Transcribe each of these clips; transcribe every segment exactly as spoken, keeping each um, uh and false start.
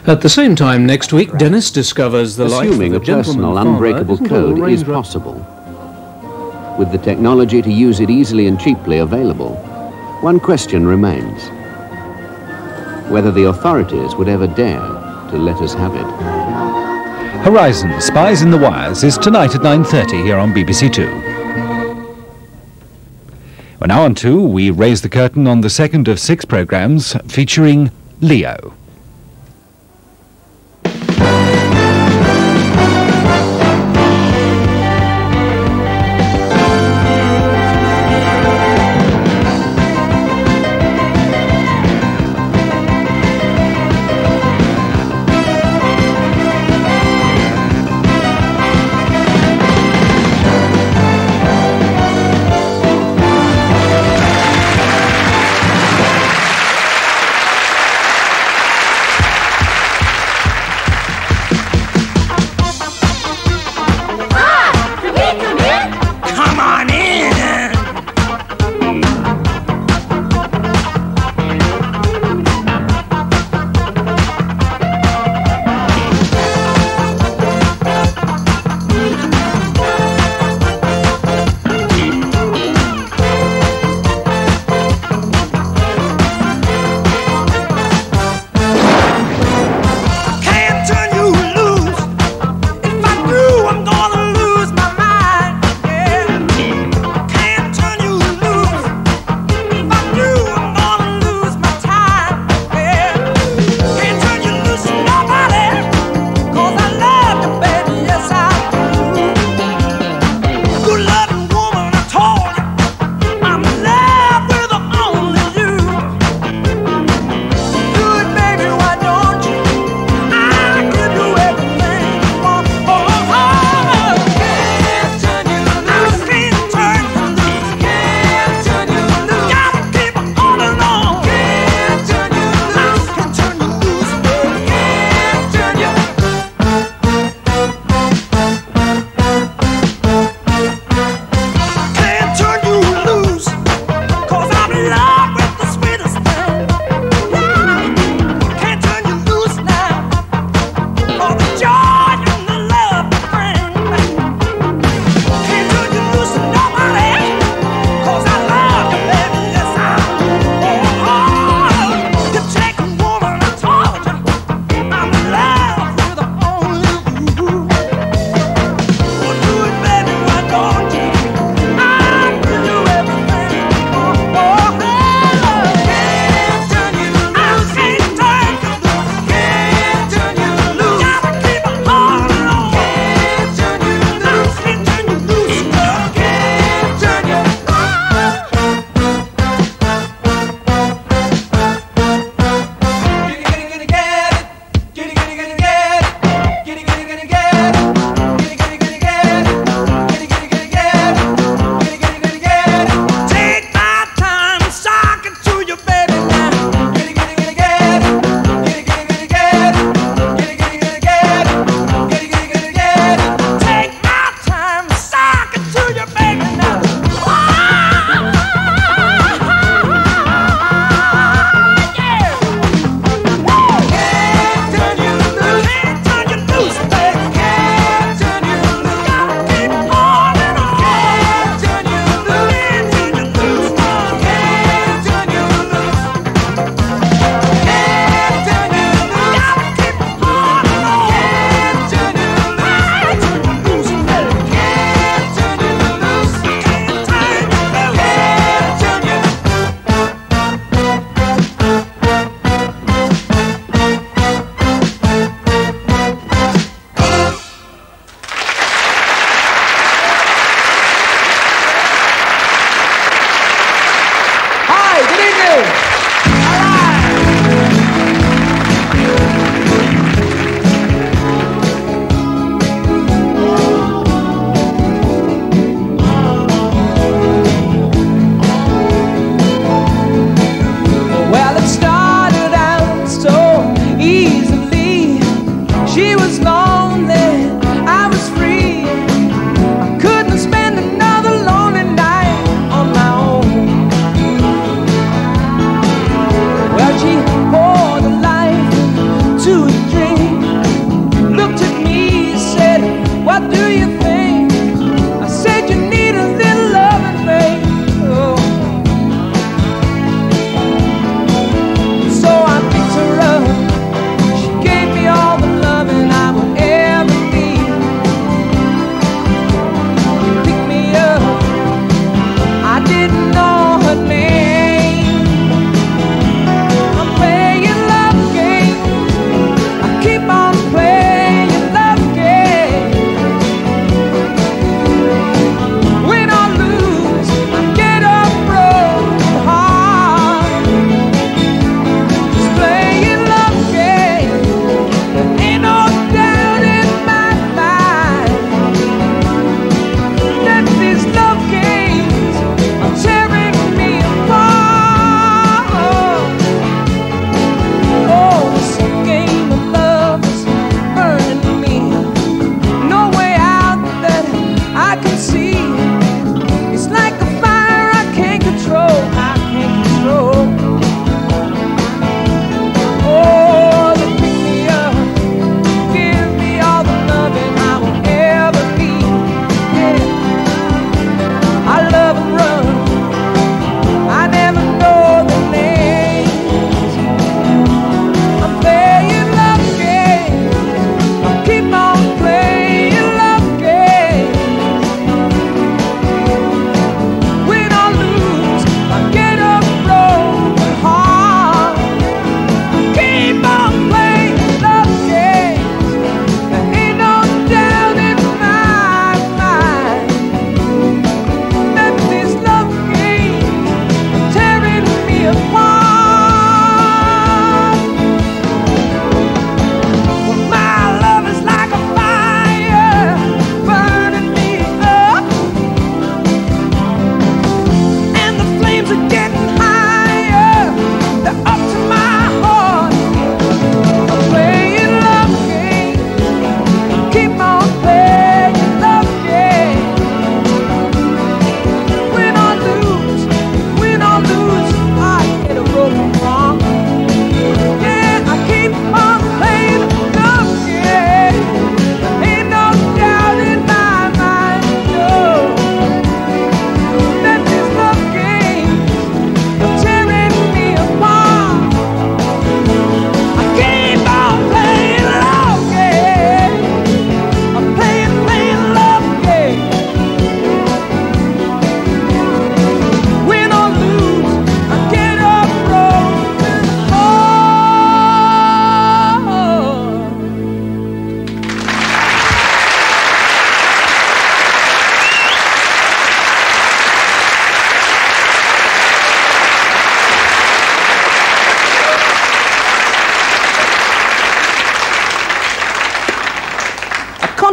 At the same time next week, Dennis discovers the life Assuming of a the personal gentleman unbreakable farmer code isn't all is raindrop- possible. With the technology to use it easily and cheaply available, one question remains: whether the authorities would ever dare to let us have it. Horizon Spies in the Wires is tonight at nine thirty here on B B C Two. Well, now on two, we raise the curtain on the second of six programmes featuring Leo.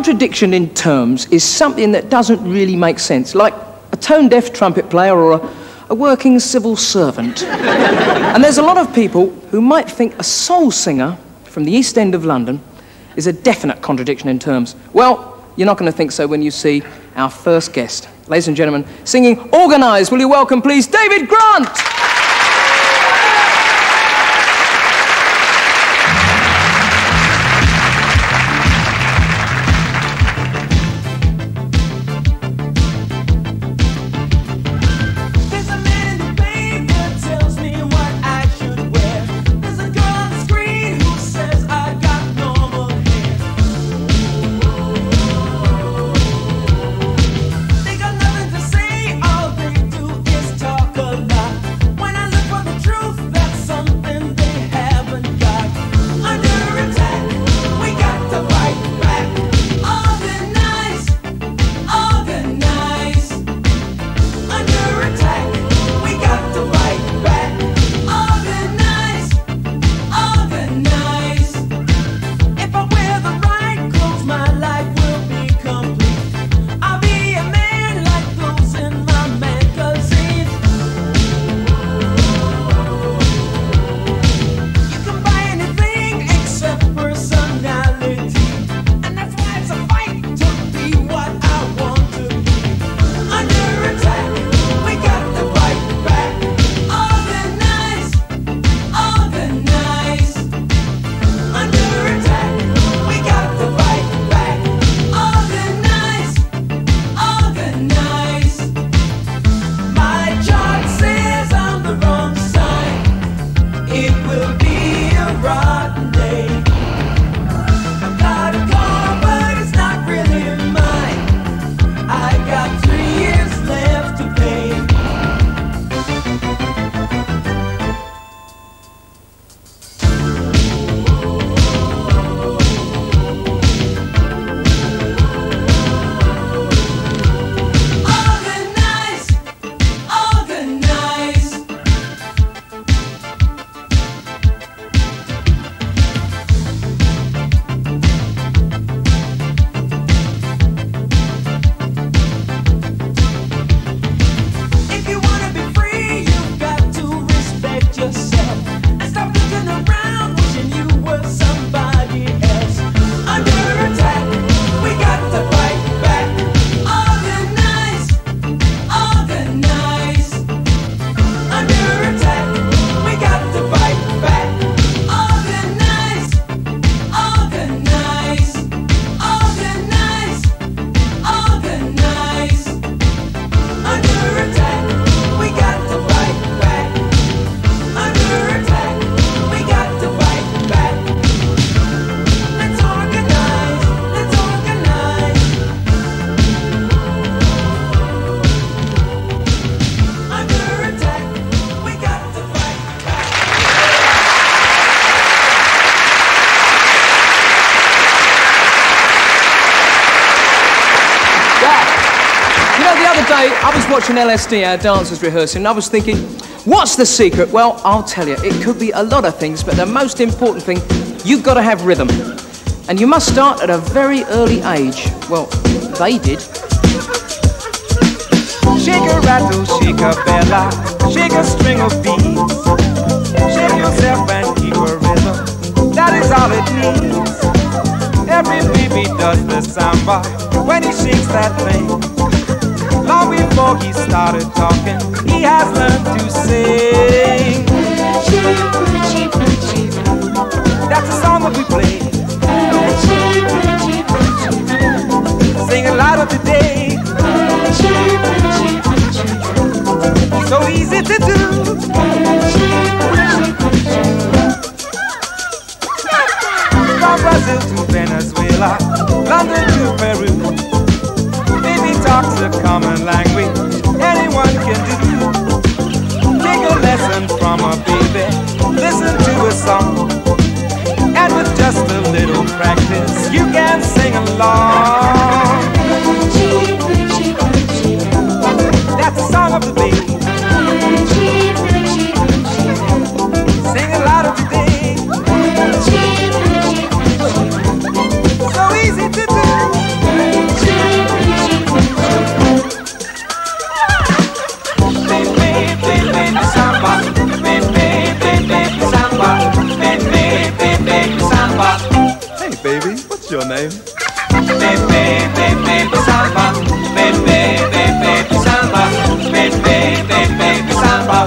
contradiction in terms is something that doesn't really make sense, like a tone-deaf trumpet player or a, a working civil servant. And there's a lot of people who might think a soul singer from the East End of London is a definite contradiction in terms. Well, you're not going to think so when you see our first guest. Ladies and gentlemen, singing Organised, will you welcome, please, David Grant! I was watching L S D, our dancers rehearsing, and I was thinking, what's the secret? Well, I'll tell you, it could be a lot of things, but the most important thing, you've got to have rhythm. And you must start at a very early age. Well, they did. Shake a rattle, shake a bella, shake a string of beads. Shake yourself and keep a rhythm, that is all it needs. Every baby does the samba when he shakes that thing. Long before he started talking, he has learned to sing. That's the song that we play. Sing it louder today. So easy to do. From Brazil to Venezuela, London to Peru. Talks a common language anyone can do. Take a lesson from a baby, listen to a song, and with just a little practice you can sing along. That's the song of the baby. Sing it louder today. So easy to do. babe. Baby, baby, baby, samba. Baby, baby, baby, samba. Baby, baby, baby, samba.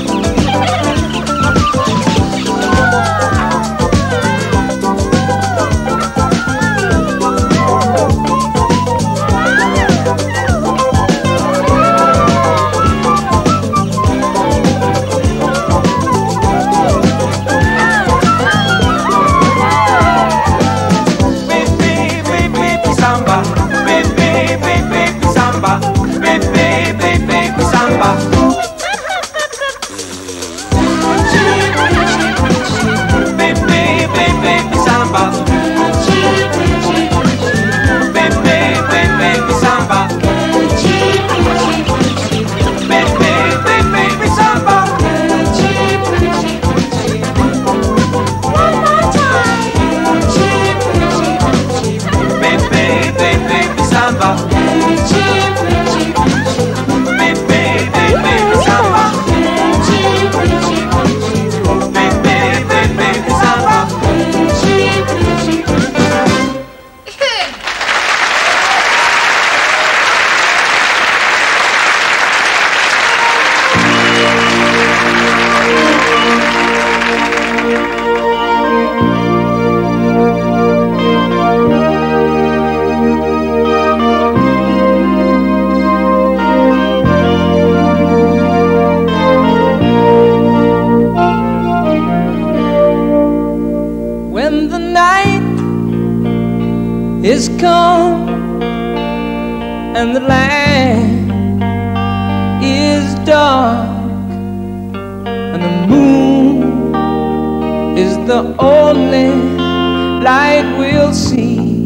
is come and the land is dark and the moon is the only light we'll see.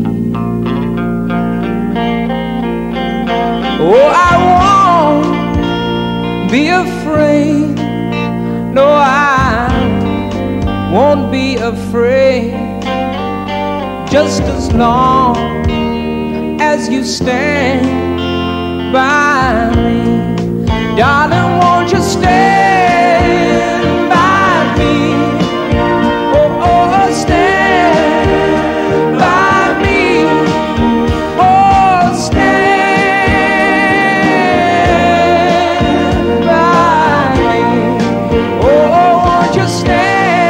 Oh, I won't be afraid. No, I won't be afraid. Just as long as you stand by me, darling, won't you stand by me? Oh, oh, stand by me. Oh, stand by me. Oh, won't you stand?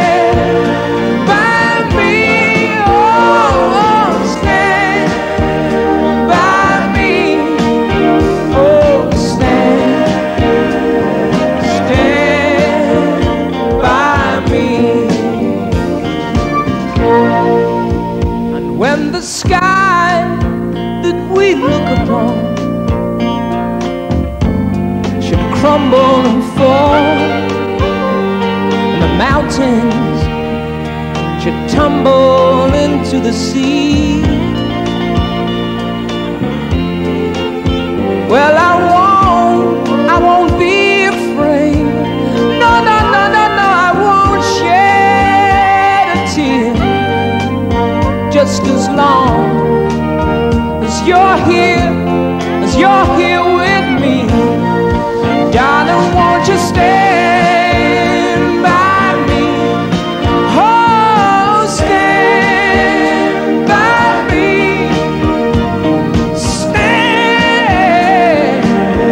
Sky that we look upon should crumble and fall, and the mountains should tumble into the sea. Well, I won't, I won't be afraid. No, no, no, no, no, I won't shed a tear. Just as long as you're here, as you're here with me, darling, won't you stand by me? Oh, stand by me. Stand,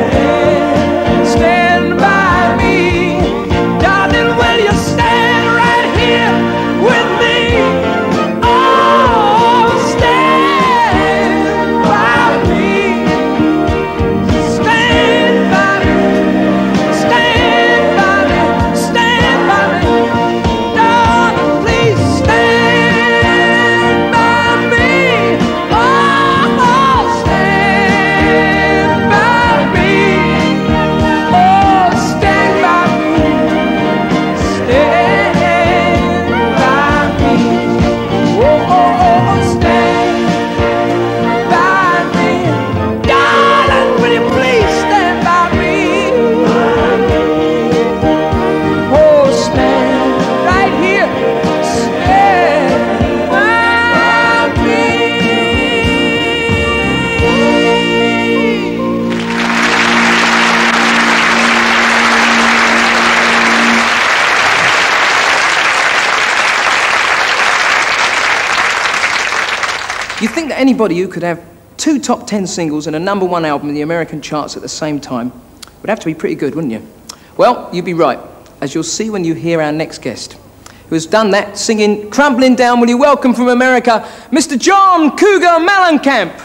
stand by me. Darling, will you stand right here with me? Oh, stand by me. You'd think that anybody who could have two top ten singles and a number one album in the American charts at the same time would have to be pretty good, wouldn't you? Well, you'd be right, as you'll see when you hear our next guest, who has done that singing Crumbling Down. Will you welcome from America, Mister John Cougar Mellencamp.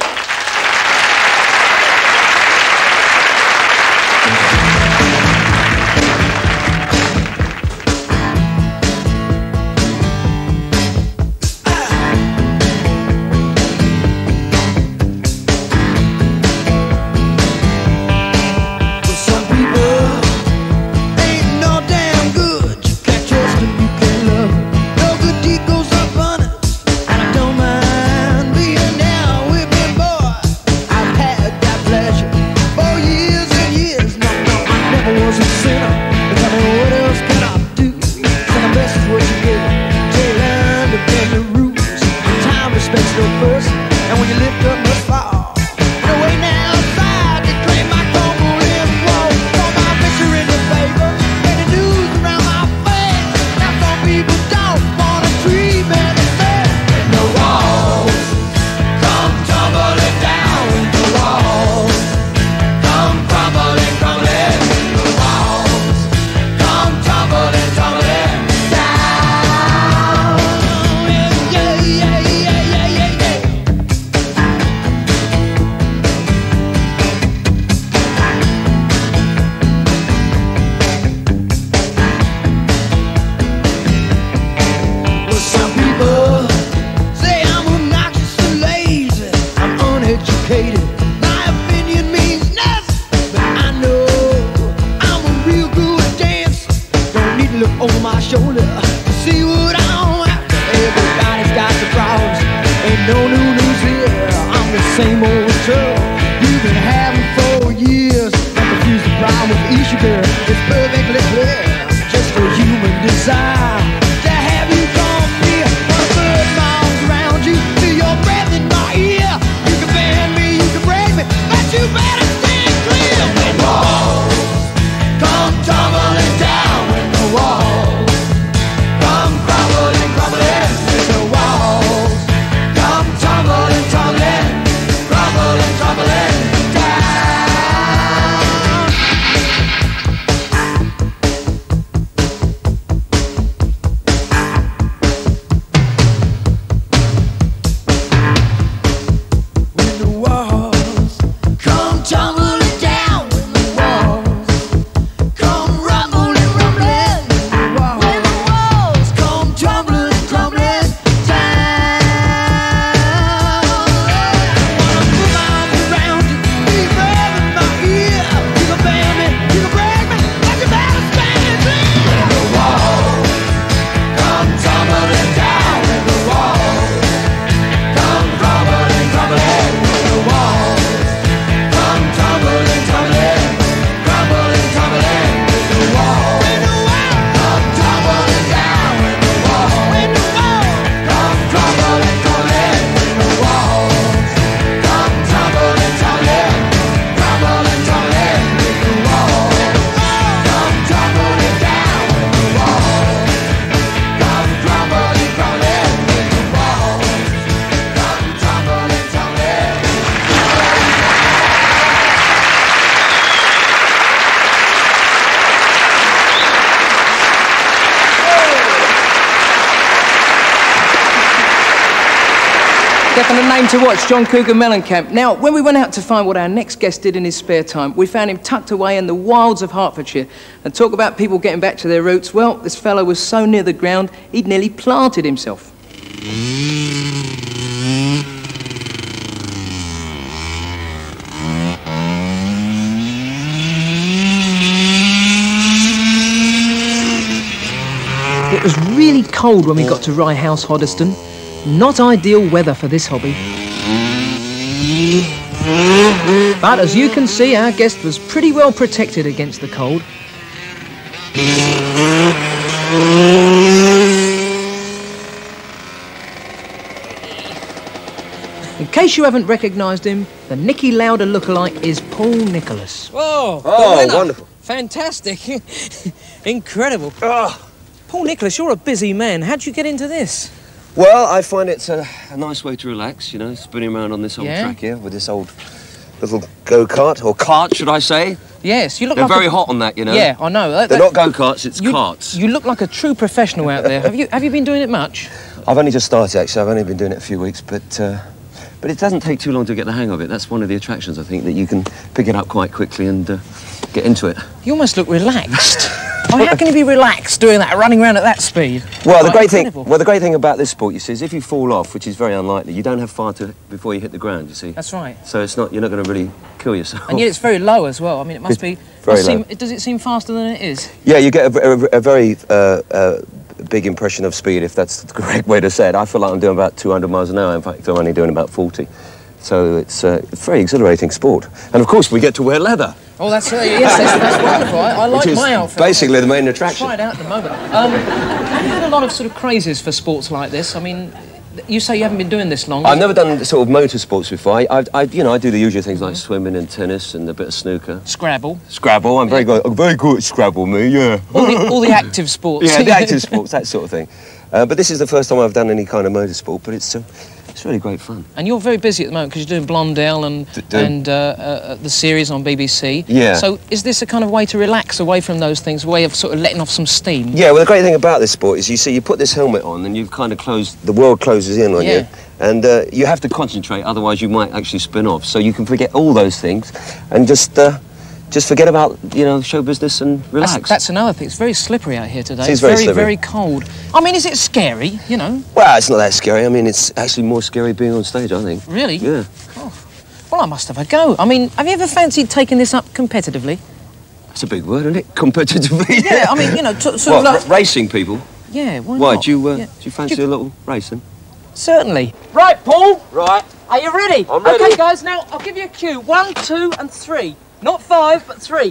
Definite name to watch, John Cougar Mellencamp. Now, when we went out to find what our next guest did in his spare time, we found him tucked away in the wilds of Hertfordshire. And talk about people getting back to their roots, well, this fellow was so near the ground, he'd nearly planted himself. It was really cold when we got to Rye House, Hoddesdon. Not ideal weather for this hobby. But as you can see, our guest was pretty well protected against the cold. In case you haven't recognised him, the Nicky Lauder lookalike is Paul Nicholas. Whoa! Oh, wonderful. Fantastic. Incredible. Oh. Paul Nicholas, you're a busy man. How'd you get into this? Well, I find it's a, a nice way to relax, you know, spinning around on this old Yeah. track here with this old little go-kart, or cart, should I say? Yes, you look They're like very a... hot on that, you know. Yeah, I know. That, They're that- not go-karts, it's you, carts. You look like a true professional out there. Have you Have you been doing it much? I've only just started, actually. I've only been doing it a few weeks, but uh, but it doesn't take too long to get the hang of it. That's one of the attractions, I think, that you can pick it up quite quickly and uh, get into it. You almost look relaxed. I mean, how can you be relaxed doing that, running around at that speed? Well, the Quite great thing, incredible. well, the great thing about this sport, you see, is if you fall off, which is very unlikely, you don't have far to before you hit the ground. You see. That's right. So it's not. You're not going to really kill yourself. And yet it's very low as well. I mean, it must It's be... very must seem, low. does it seem faster than it is? Yeah, you get a, a, a very uh, uh, big impression of speed, if that's the correct way to say it. I feel like I'm doing about two hundred miles an hour. In fact, I'm only doing about forty. So it's uh, a very exhilarating sport. And of course, we get to wear leather. Oh, that's... Uh, yes, that's, that's wonderful. I, I like Which is my outfit. basically the main Try attraction. it out at the moment. Um, have you had a lot of sort of crazes for sports like this? I mean, you say you haven't been doing this long. I've never done sort of motorsports before. I, I, I, you know, I do the usual things like swimming and tennis and a bit of snooker. Scrabble. Scrabble. I'm very good. I'm very good at Scrabble, me. Yeah. All the, all the active sports. Yeah, the active sports, that sort of thing. Uh, but this is the first time I've done any kind of motorsport. But it's uh, it's really great fun. And you're very busy at the moment because you're doing Blondell and D- do- and uh, uh, the series on B B C. Yeah. So is this a kind of way to relax away from those things, a way of sort of letting off some steam? Yeah. Well, the great thing about this sport is you see, you put this helmet on, and you've kind of closed. The world closes in on Yeah. you, and uh, you have to concentrate. Otherwise, you might actually spin off. So you can forget all those things, and just. Uh, Just forget about, you know, show business and relax. That's, that's another thing. It's very slippery out here today. It is it's very very, slippery. very cold. I mean, is it scary, you know? Well, it's not that scary. I mean, it's actually more scary being on stage, I think. Really? Yeah. Well, I must have a go. I mean, have you ever fancied taking this up competitively? That's a big word, isn't it? Competitively. Yeah, I mean, you know, t- sort What, of like... r- racing people? Yeah, why Why, not? do you, uh, Yeah. do you fancy Do you- a little racing? Certainly. Right, Paul. Right. Are you ready? I'm ready. OK, guys, now I'll give you a cue. One, two, and three. Not five, but three.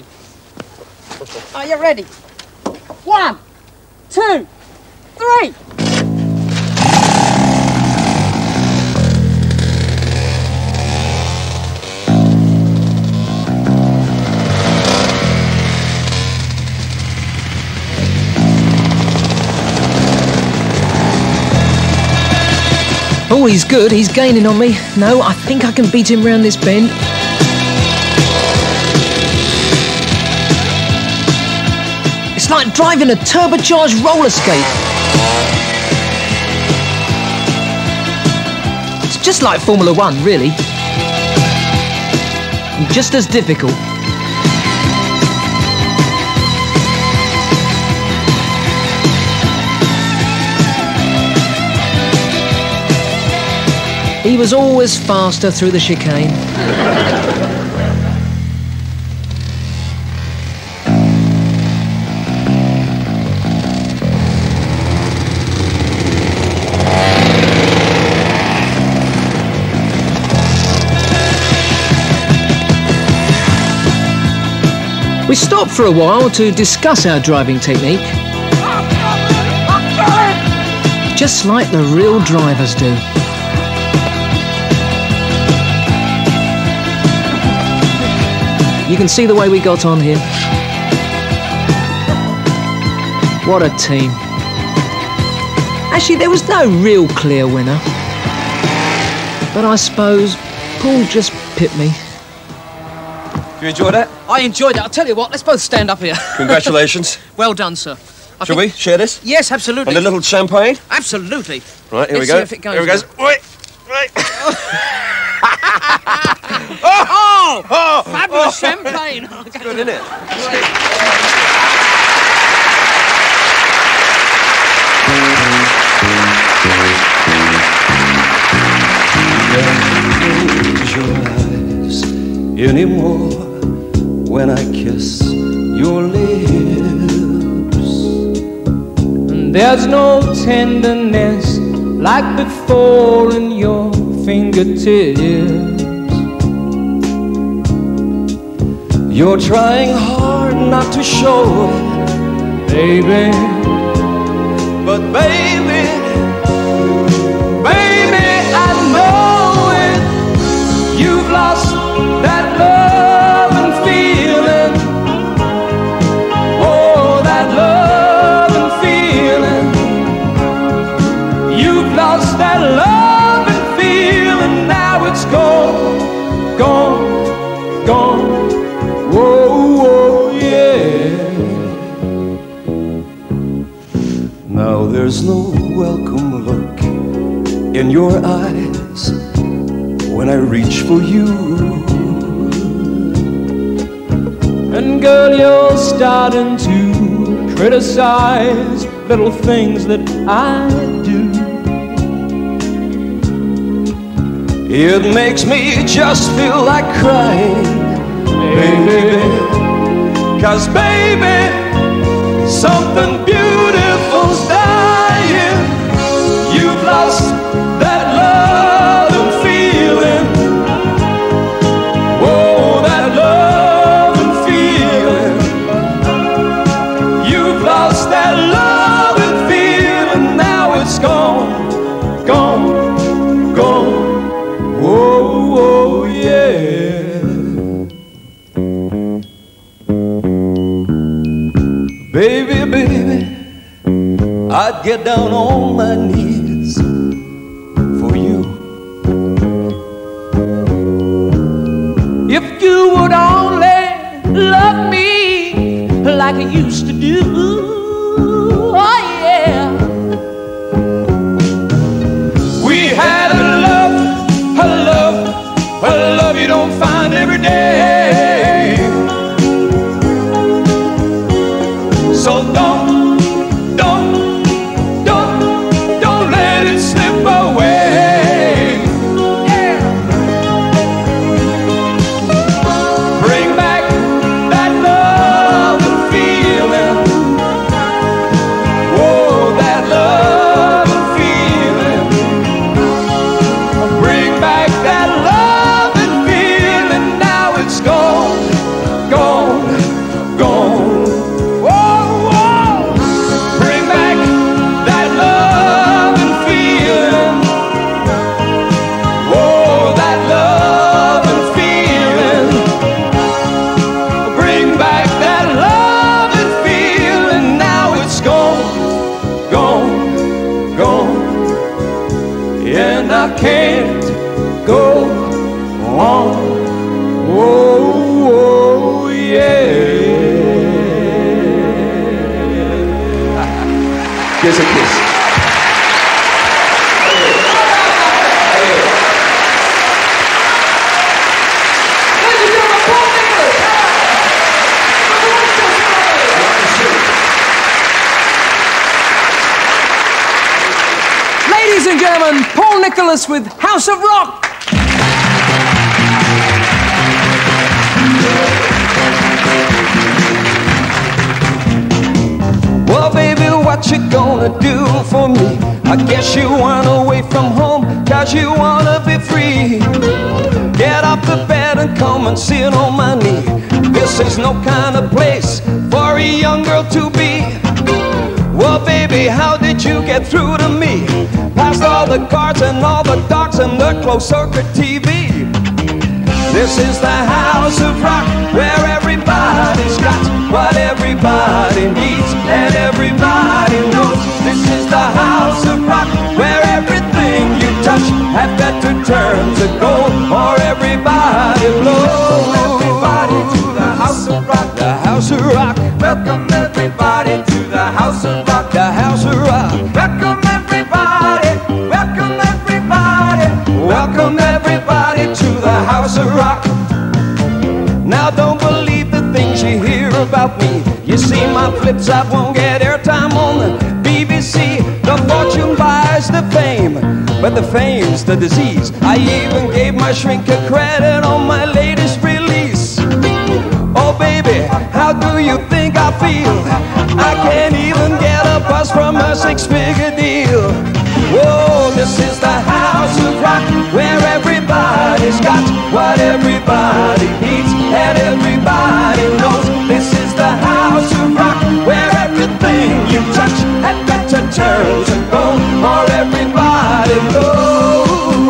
Are you ready? One, two, three. Oh, he's good. He's gaining on me. No, I think I can beat him round this bend. It's like driving a turbocharged roller skate. It's just like Formula One, really. And just as difficult. He was always faster through the chicane. We stopped for a while to discuss our driving technique. Just like the real drivers do. You can see the way we got on here. What a team. Actually, there was no real clear winner. But I suppose Paul just pipped me. You enjoyed it? I enjoyed it. I'll tell you what, let's both stand up here. Congratulations. Well done, sir. I Shall think- we share this? Yes, absolutely. And a little champagne? Absolutely. Right, here Let's we go. see if it goes Here it goes. well. Wait, wait. Oh! oh fabulous champagne. Good, isn't it? Close your eyes anymore when I kiss your lips. And there's no tenderness like before in your fingertips. You're trying hard not to show it, Baby, but baby, baby, I know it. You've lost that love and feeling. Oh, that love and feeling. You've lost Now there's no welcome look in your eyes when I reach for you. And girl, you're starting to criticize little things that I do. It makes me just feel like crying, baby, 'cause baby, something beautiful's dying. You've lost that love and feeling. Oh, that love and feeling. You've lost that love and feeling. Now it's gone, gone, gone. Oh, oh, yeah. Baby, baby, I'd get down on my knees for you. If you would only love me like I used to do. Oh yeah. We had a love, a love, a love you don't find every day. So don't, don't, don't, don't let it slip away. Yeah. Bring back that love and feeling. Oh, that love and feeling. Bring back that love and feeling. Now it's gone, gone, gone. Whoa, whoa. Bring back that love and feeling. Oh, that love and feeling. Bring back that love and feeling. Now it's gone, gone, gone. And I can't go on. Oh, oh, yeah. Kiss a kiss. Ladies and gentlemen, Paul Nicholas with House of Rock. Well, baby, what you gonna do for me? I guess you run away from home 'cause you wanna be free. Get off the bed and come and sit on my knee. This is no kind of place for a young girl to be. Well, baby, how did you get through to me? Past all the cards and all the dogs and the closed circuit T V. This is the house of rock where everybody's got what everybody needs and everybody knows. This is the house of rock where everything you touch has got to turn to gold or everybody blows. Everybody to the house of rock, the house of rock. Welcome everybody to the house of rock, the house of rock. Welcome everybody, welcome everybody, welcome everybody to the house of rock. Now don't believe the things you hear about me. You see my flips, I won't get airtime on the B B C. The fortune buys the fame, but the fame's the disease. I even gave my shrink a credit on my latest release. Oh baby, how do you think I feel? I can't even get a bus from a six-figure deal. Whoa, this is the house of rock where everybody's got what everybody needs and everybody knows. This is the house of rock where everything you touch had got to turn to gold or everybody knows.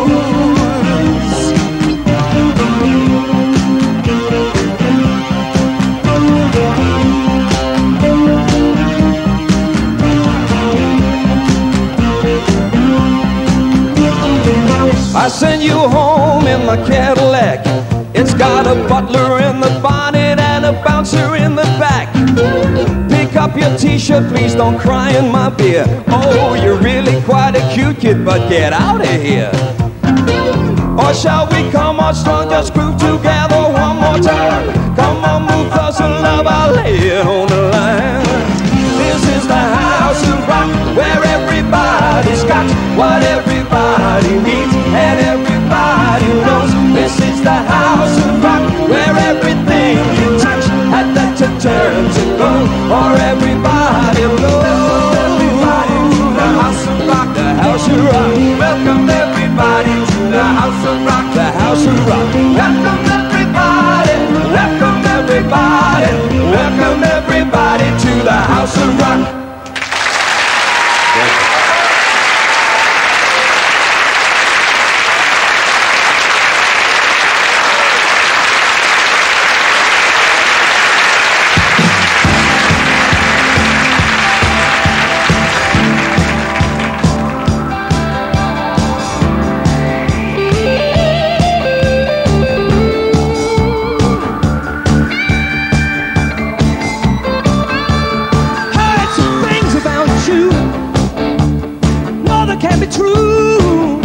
I send you home in my Cadillac. It's got a butler in the bonnet and a bouncer in the back. Pick up up your t-shirt, please don't cry in my beer. Oh, you're really quite a cute kid, but get out of here. Or shall we come on strong, just groove together one more time? Come on, move closer, love, I'll lay it on the line. This is the house of rock, where everybody's got what everybody needs, and everybody knows. This is the house of rock, where everything you touch had to turn to gold, or everybody knows. Everybody to the house of rock, the house of rock. Welcome everybody to the house of rock, the house of rock. Welcome everybody, welcome everybody, welcome everybody to the house of rock. Can't be true.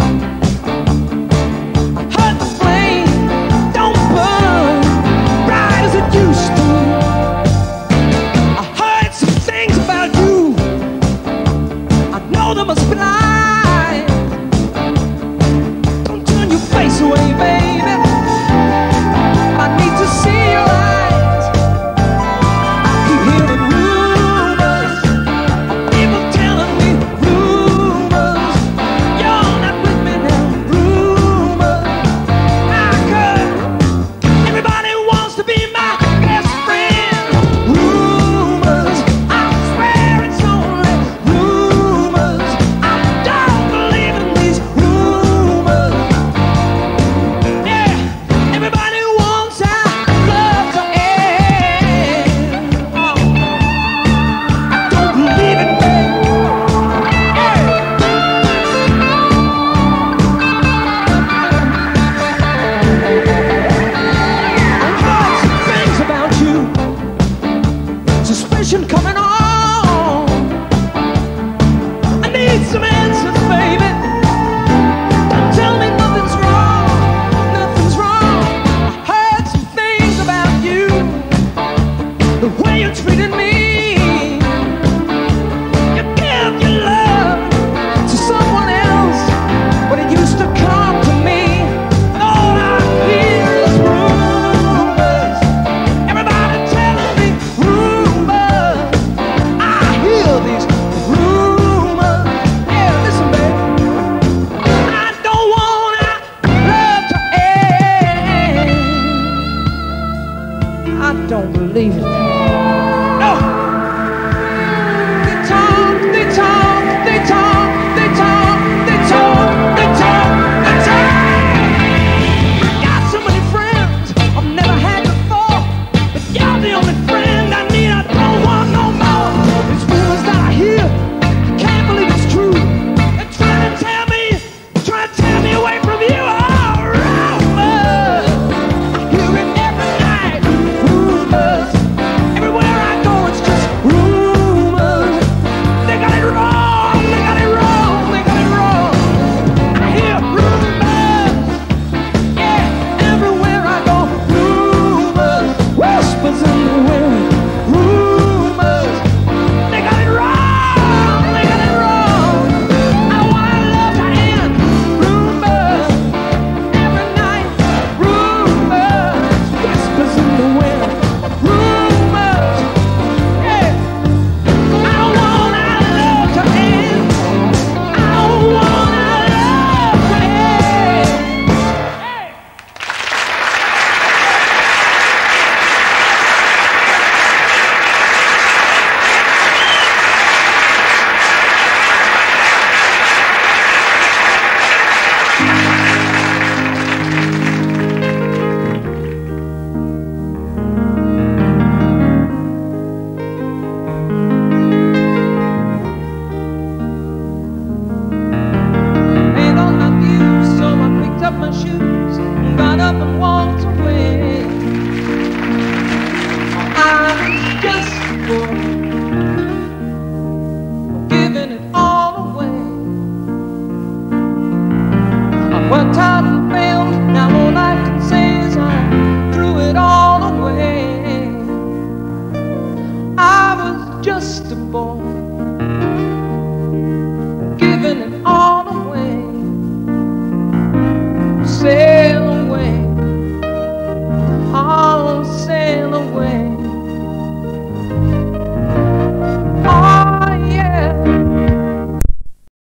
I heard the flame don't burn bright as it used to. I heard some things about you. I know they must be lies.